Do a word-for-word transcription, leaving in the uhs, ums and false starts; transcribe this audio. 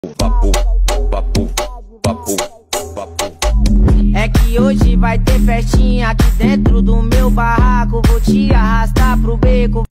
Papo, papo, papo, papo. É que hoje vai ter festinha aqui dentro do meu barraco. Vou te arrastar pro beco.